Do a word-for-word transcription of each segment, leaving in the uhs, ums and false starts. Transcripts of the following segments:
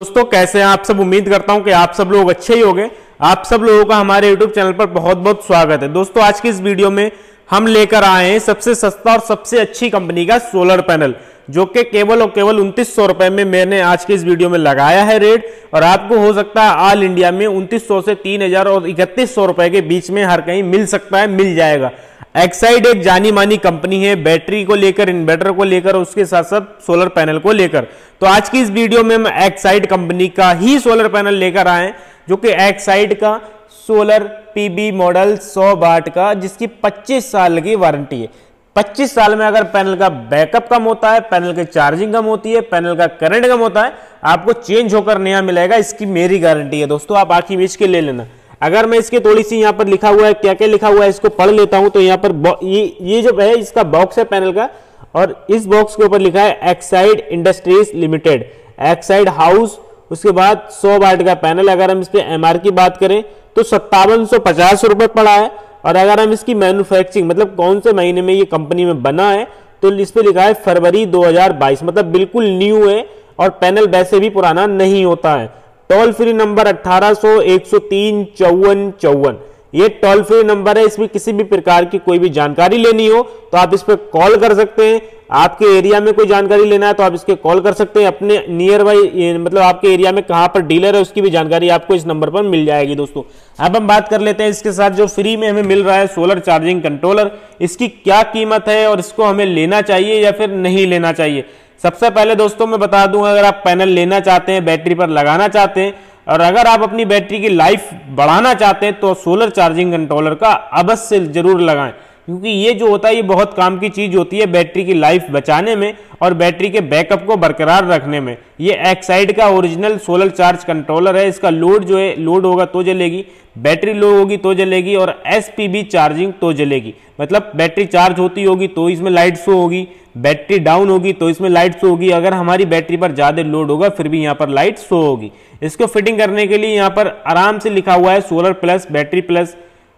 दोस्तों कैसे हैं आप सब। उम्मीद करता हूं कि आप सब लोग अच्छे ही होंगे। आप सब लोगों का हमारे यूट्यूब चैनल पर बहुत बहुत स्वागत है। दोस्तों आज की इस वीडियो में हम लेकर आए हैं सबसे सस्ता और सबसे अच्छी कंपनी का सोलर पैनल, जो कि केवल और केवल उनतीस सौ रुपए में मैंने आज की इस वीडियो में लगाया है रेट। और आपको हो सकता है ऑल इंडिया में उनतीस सौ से तीन हजार और इकतीस सौ रुपए के बीच में हर कहीं मिल सकता है, मिल जाएगा। एक्साइड एक जानी मानी कंपनी है बैटरी को लेकर, इन्वर्टर को लेकर, उसके साथ साथ सोलर पैनल को लेकर। तो आज की इस वीडियो में हम एक्साइड कंपनी का ही सोलर पैनल लेकर आए, जो कि एक्साइड का सोलर पीबी मॉडल सौ वाट का, जिसकी पच्चीस साल की वारंटी है। पच्चीस साल में अगर पैनल का बैकअप कम होता है, पैनल की चार्जिंग कम होती है, पैनल का करंट कम होता है, आपको चेंज होकर नया मिलेगा। इसकी मेरी गारंटी है दोस्तों, आप आंखें मीच के ले लेना। अगर मैं इसके थोड़ी सी यहाँ पर लिखा हुआ है, क्या क्या लिखा हुआ है इसको पढ़ लेता हूं। तो यहाँ पर ये ये जो है इसका बॉक्स है पैनल का, और इस बॉक्स के ऊपर लिखा है Exide industries limited, Exide house. उसके बाद सौ वाट का पैनल। अगर हम इस पे एमआर की बात करें तो सत्तावन सौ पचास रुपए पड़ा है। और अगर हम इसकी मैन्युफैक्चरिंग मतलब कौन से महीने में ये कंपनी में बना है, तो इस पे लिखा है फरवरी दो हजार बाईस, मतलब बिल्कुल न्यू है। और पैनल वैसे भी पुराना नहीं होता है। टोल फ्री नंबर अठारह सौ एक सौ तीन चौवन चौवन, ये टोल फ्री नंबर है। इसमें किसी भी प्रकार की कोई भी जानकारी लेनी हो तो आप इस पर कॉल कर सकते हैं। आपके एरिया में कोई जानकारी लेना है तो आप इसके कॉल कर सकते हैं। अपने नियर बाई मतलब आपके एरिया में कहां पर डीलर है उसकी भी जानकारी आपको इस नंबर पर मिल जाएगी। दोस्तों अब हम बात कर लेते हैं इसके साथ जो फ्री में हमें मिल रहा है सोलर चार्जिंग कंट्रोलर, इसकी क्या कीमत है और इसको हमें लेना चाहिए या फिर नहीं लेना चाहिए। सबसे पहले दोस्तों मैं बता दूं, अगर आप पैनल लेना चाहते हैं, बैटरी पर लगाना चाहते हैं, और अगर आप अपनी बैटरी की लाइफ बढ़ाना चाहते हैं, तो सोलर चार्जिंग कंट्रोलर का अवश्य जरूर लगाएं। क्योंकि ये जो होता है ये बहुत काम की चीज होती है बैटरी की लाइफ बचाने में और बैटरी के बैकअप को बरकरार रखने में। ये एक्साइड का ओरिजिनल सोलर चार्ज कंट्रोलर है। इसका लोड जो है लोड होगा तो जलेगी, बैटरी लो होगी तो जलेगी, और एसपीबी चार्जिंग तो जलेगी। मतलब बैटरी चार्ज होती होगी तो इसमें लाइट शो होगी, बैटरी डाउन होगी तो इसमें लाइट शो होगी। अगर हमारी बैटरी पर ज्यादा लोड होगा फिर भी यहाँ पर लाइट शो होगी। इसको फिटिंग करने के लिए यहाँ पर आराम से लिखा हुआ है solar plus, battery plus,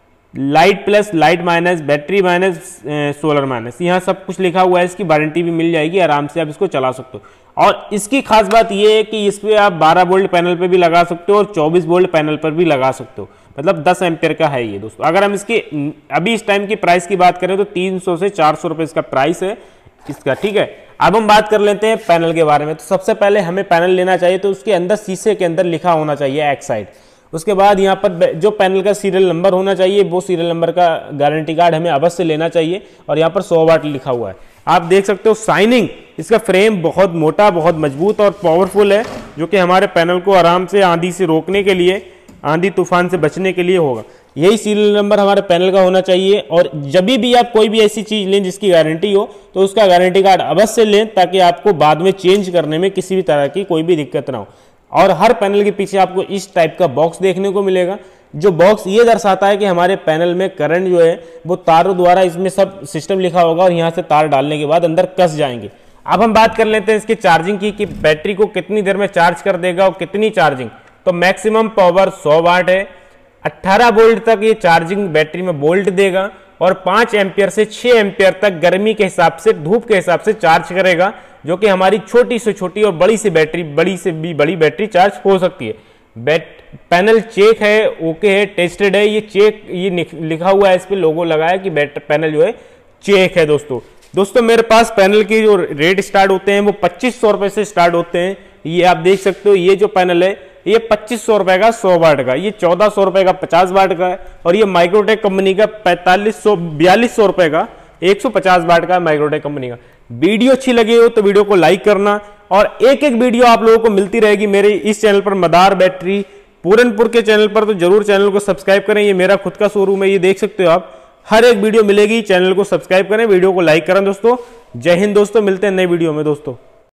light plus, light minus, battery minus, solar minus, यहाँ सब कुछ लिखा हुआ है। इसकी वारंटी भी मिल जाएगी, आराम से आप इसको चला सकते हो। और इसकी खास बात यह है कि इस पे आप बारह वोल्ट पैनल पे भी लगा सकते हो और चौबीस वोल्ट पैनल पर भी लगा सकते हो। मतलब दस एम्पियर का है ये दोस्तों। अगर हम इसकी अभी इस टाइम की प्राइस की बात करें तो तीन सौ से चार सौ रुपए इसका प्राइस है इसका, ठीक है। अब हम बात कर लेते हैं पैनल के बारे में। तो सबसे पहले हमें पैनल लेना चाहिए तो उसके अंदर शीशे के अंदर लिखा होना चाहिए एक्साइड। उसके बाद यहाँ पर जो पैनल का सीरियल नंबर होना चाहिए, वो सीरियल नंबर का गारंटी कार्ड हमें अवश्य लेना चाहिए। और यहाँ पर सौ वाट लिखा हुआ है, आप देख सकते हो। शाइनिंग, इसका फ्रेम बहुत मोटा, बहुत मजबूत और पावरफुल है, जो कि हमारे पैनल को आराम से आंधी से रोकने के लिए, आंधी तूफान से बचने के लिए होगा। यही सीरियल नंबर हमारे पैनल का होना चाहिए। और जब भी आप कोई भी ऐसी चीज लें जिसकी गारंटी हो तो उसका गारंटी कार्ड अवश्य लें, ताकि आपको बाद में चेंज करने में किसी भी तरह की कोई भी दिक्कत ना हो। और हर पैनल के पीछे आपको इस टाइप का बॉक्स देखने को मिलेगा, जो बॉक्स ये दर्शाता है कि हमारे पैनल में करंट जो है वो तारों द्वारा, इसमें सब सिस्टम लिखा होगा और यहाँ से तार डालने के बाद अंदर कस जाएंगे। अब हम बात कर लेते हैं इसकी चार्जिंग की, कि बैटरी को कितनी देर में चार्ज कर देगा और कितनी चार्जिंग। तो मैक्सिमम पावर सौ वाट है, अठारह वोल्ट तक ये चार्जिंग बैटरी में वोल्ट देगा, और पाँच एम्पियर से छह एम्पियर तक गर्मी के हिसाब से, धूप के हिसाब से चार्ज करेगा, जो कि हमारी छोटी से छोटी और बड़ी से बैटरी, बड़ी से भी बड़ी बैटरी चार्ज हो सकती है। बैट पैनल चेक है, ओके है, टेस्टेड है। ये चेक, ये लिखा हुआ है, इस पे लोगो लगा है कि बैट पैनल जो है चेक है। दोस्तों दोस्तों मेरे पास पैनल की जो रेट स्टार्ट होते हैं वो पच्चीस सौ रुपए से स्टार्ट होते हैं। ये आप देख सकते हो, ये जो पैनल है ये पच्चीस सौ रुपए का सौ वाट का, ये चौदह सौ रुपए का पचास वाट का है, और ये माइक्रोटेक कंपनी का पैंतालीस सौ बयालीस सौ रुपए का एक सौ पचास वाट का माइक्रोटेक कंपनी का। वीडियो अच्छी लगी हो तो वीडियो को लाइक करना, और एक एक वीडियो आप लोगों को मिलती रहेगी मेरे इस चैनल पर, मदार बैटरी पूरनपुर के चैनल पर। तो जरूर चैनल को सब्सक्राइब करें, ये मेरा खुद का शोरूम है, ये देख सकते हो आप। हर एक वीडियो मिलेगी, चैनल को सब्सक्राइब करें, वीडियो को लाइक करें दोस्तों। जय हिंद दोस्तों, मिलते हैं नई वीडियो में दोस्तों।